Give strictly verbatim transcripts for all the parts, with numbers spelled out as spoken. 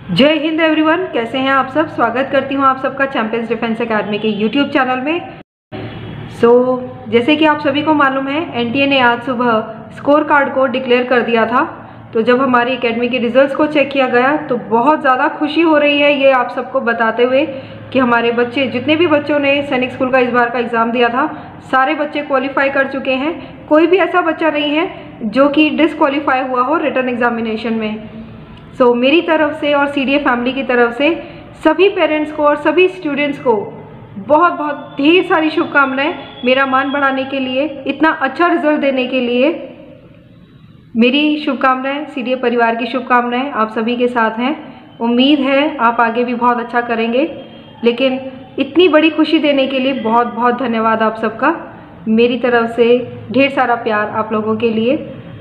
जय हिंद एवरीवन, कैसे हैं आप सब। स्वागत करती हूं आप सबका चैंपियंस डिफेंस एकेडमी के यूट्यूब चैनल में। सो so, जैसे कि आप सभी को मालूम है, एनटीए ने आज सुबह स्कोर कार्ड को डिक्लेयर कर दिया था। तो जब हमारी एकेडमी के रिजल्ट्स को चेक किया गया तो बहुत ज़्यादा खुशी हो रही है ये आप सबको बताते हुए कि हमारे बच्चे, जितने भी बच्चों ने सैनिक स्कूल का इस बार का एग्ज़ाम दिया था, सारे बच्चे क्वालिफाई कर चुके हैं। कोई भी ऐसा बच्चा नहीं है जो कि डिसक्वालीफाई हुआ हो रिटन एग्जामिनेशन में। सो so, मेरी तरफ से और सीडीए फैमिली की तरफ से सभी पेरेंट्स को और सभी स्टूडेंट्स को बहुत बहुत ढेर सारी शुभकामनाएं, मेरा मान बढ़ाने के लिए, इतना अच्छा रिजल्ट देने के लिए। मेरी शुभकामनाएं, सीडीए परिवार की शुभकामनाएं आप सभी के साथ हैं। उम्मीद है आप आगे भी बहुत अच्छा करेंगे। लेकिन इतनी बड़ी खुशी देने के लिए बहुत बहुत धन्यवाद आप सबका। मेरी तरफ से ढेर सारा प्यार आप लोगों के लिए।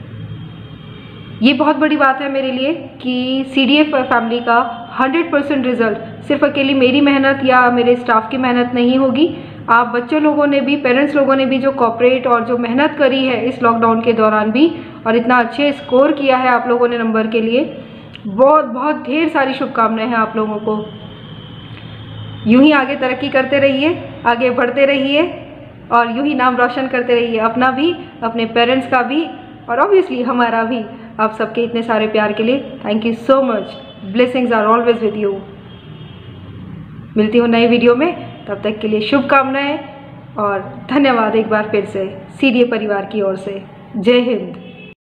ये बहुत बड़ी बात है मेरे लिए कि सीडीए फैमिली का हंड्रेड परसेंट रिजल्ट सिर्फ अकेली मेरी मेहनत या मेरे स्टाफ की मेहनत नहीं होगी। आप बच्चों लोगों ने भी, पेरेंट्स लोगों ने भी जो कॉपरेट और जो मेहनत करी है इस लॉकडाउन के दौरान भी, और इतना अच्छे स्कोर किया है आप लोगों ने नंबर के लिए, बहुत बहुत ढेर सारी शुभकामनाएं हैं आप लोगों को। यूं ही आगे तरक्की करते रहिए, आगे बढ़ते रहिए और यूं ही नाम रोशन करते रहिए, अपना भी, अपने पेरेंट्स का भी और ऑब्वियसली हमारा भी। आप सबके इतने सारे प्यार के लिए thank you so much. Blessings are always with you. मिलती हूँ नई वीडियो में, तब तक के लिए शुभकामनाएं और धन्यवाद एक बार फिर से सीडीए परिवार की ओर से। जय हिंद।